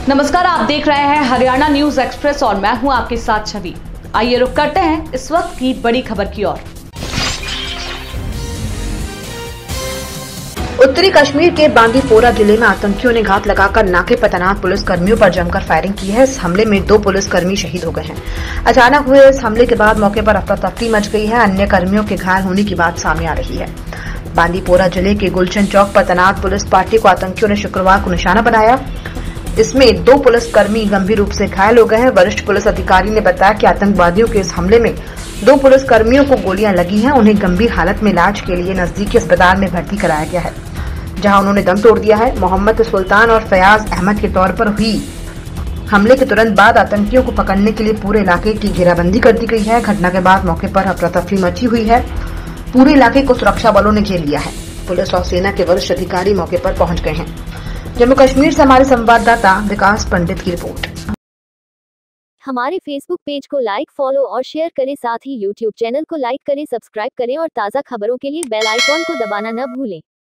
नमस्कार, आप देख रहे हैं हरियाणा न्यूज एक्सप्रेस और मैं हूं आपके साथ छवि। आइए रुक करते हैं इस वक्त की बड़ी खबर की ओर। उत्तरी कश्मीर के बांदीपोरा जिले में आतंकियों ने घात लगाकर नाके पर तैनात पुलिस कर्मियों पर जमकर फायरिंग की है। इस हमले में 2 पुलिसकर्मी शहीद हो गए हैं। अचानक हुए इस हमले के बाद मौके पर अफरा तफरी मच गई है। अन्य कर्मियों के घायल होने की बात सामने आ रही है। बांदीपोरा जिले के गुलशन चौक पर तैनात पुलिस पार्टी को आतंकियों ने शुक्रवार को निशाना बनाया। इसमें 2 पुलिसकर्मी गंभीर रूप से घायल हो गए हैं। वरिष्ठ पुलिस अधिकारी ने बताया कि आतंकवादियों के इस हमले में 2 पुलिसकर्मियों को गोलियां लगी हैं। उन्हें गंभीर हालत में इलाज के लिए नजदीकी अस्पताल में भर्ती कराया गया है, जहां उन्होंने दम तोड़ दिया है। मोहम्मद सुल्तान और फयाज अहमद के तौर पर हुई हमले के तुरंत बाद आतंकियों को पकड़ने के लिए पूरे इलाके की घेराबंदी कर दी गई है। घटना के बाद मौके पर अफरा तफरी मची हुई है। पूरे इलाके को सुरक्षा बलों ने घेर लिया है। पुलिस और सेना के वरिष्ठ अधिकारी मौके पर पहुंच गए हैं। जम्मू कश्मीर से हमारे संवाददाता विकास पंडित की रिपोर्ट। हमारे फेसबुक पेज को लाइक, फॉलो और शेयर करें। साथ ही यूट्यूब चैनल को लाइक करें, सब्सक्राइब करें और ताज़ा खबरों के लिए बेल आइकॉन को दबाना न भूलें।